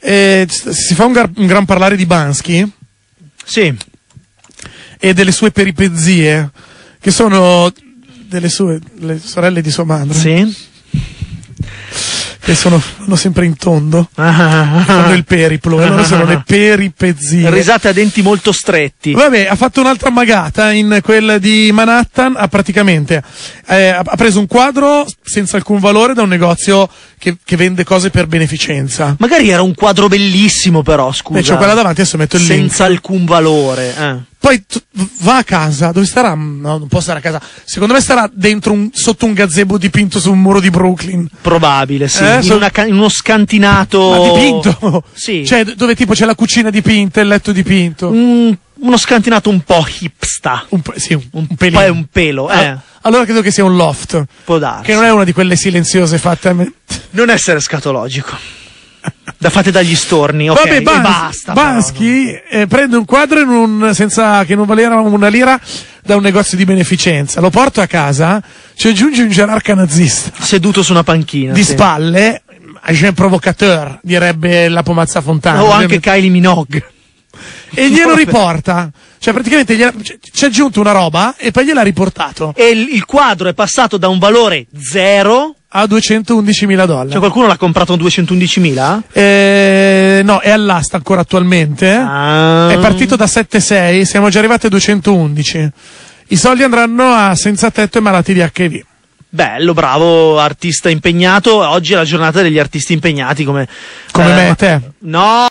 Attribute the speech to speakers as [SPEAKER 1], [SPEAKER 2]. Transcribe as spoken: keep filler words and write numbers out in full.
[SPEAKER 1] Eh, si fa un, gar- un gran parlare di Bansky.
[SPEAKER 2] Sì.
[SPEAKER 1] E delle sue peripezie, che sono delle sue le sorelle di sua madre.
[SPEAKER 2] Sì.
[SPEAKER 1] Che sono, vanno sempre in tondo,
[SPEAKER 2] Ah.
[SPEAKER 1] fanno il periplo, e loro sono le peripezie.
[SPEAKER 2] Risate a denti molto stretti.
[SPEAKER 1] Vabbè, ha fatto un'altra magata in quella di Manhattan, ha praticamente eh, ha preso un quadro senza alcun valore da un negozio che, che vende cose per beneficenza.
[SPEAKER 2] Magari era un quadro bellissimo, però, scusa.
[SPEAKER 1] E c'ho quella davanti, adesso metto il link.
[SPEAKER 2] Senza alcun valore. Eh.
[SPEAKER 1] Poi t- va a casa, dove starà? No, non può stare a casa. Secondo me starà dentro un, sotto un gazebo dipinto su un muro di Brooklyn.
[SPEAKER 2] Probabile, sì.
[SPEAKER 1] Eh,
[SPEAKER 2] in,
[SPEAKER 1] so-
[SPEAKER 2] una ca- in uno scantinato.
[SPEAKER 1] Ma dipinto?
[SPEAKER 2] Sì.
[SPEAKER 1] Cioè, dove tipo c'è la cucina dipinta, il letto dipinto.
[SPEAKER 2] Un- uno scantinato un po' hipsta.
[SPEAKER 1] Un, po- sì, un,
[SPEAKER 2] Un,
[SPEAKER 1] un pelino.
[SPEAKER 2] poi un pelo, eh.
[SPEAKER 1] Ah, allora credo che sia un loft.
[SPEAKER 2] Può darsi.
[SPEAKER 1] Che non è una di quelle silenziose fatte a me.
[SPEAKER 2] Non essere scatologico. Da fate dagli storni, ok?
[SPEAKER 1] Vabbè,
[SPEAKER 2] e
[SPEAKER 1] Bans-
[SPEAKER 2] basta. però.
[SPEAKER 1] Bansky eh, prende un quadro in un, senza, che non valeva una lira da un negozio di beneficenza, lo porta a casa, ci aggiunge un gerarca nazista
[SPEAKER 2] Seduto su una panchina.
[SPEAKER 1] di
[SPEAKER 2] sì.
[SPEAKER 1] spalle, agent provocateur, direbbe la Pomazza Fontana.
[SPEAKER 2] O anche Kylie Minogue.
[SPEAKER 1] E glielo riporta. Cioè, praticamente gliela- c- ci ha aggiunto una roba e poi gliel'ha riportato
[SPEAKER 2] E il, il quadro è passato da un valore zero.
[SPEAKER 1] a duecentoundicimila dollari.
[SPEAKER 2] Cioè qualcuno l'ha comprato a duecentoundicimila?
[SPEAKER 1] Eh, no, è all'asta ancora attualmente.
[SPEAKER 2] Ah.
[SPEAKER 1] È partito da sette virgola sei, siamo già arrivati a duecentoundici. I soldi andranno a senza tetto e malati di acca i vu.
[SPEAKER 2] Bello, bravo, artista impegnato. Oggi è la giornata degli artisti impegnati come...
[SPEAKER 1] Come
[SPEAKER 2] eh,
[SPEAKER 1] me e te.
[SPEAKER 2] No!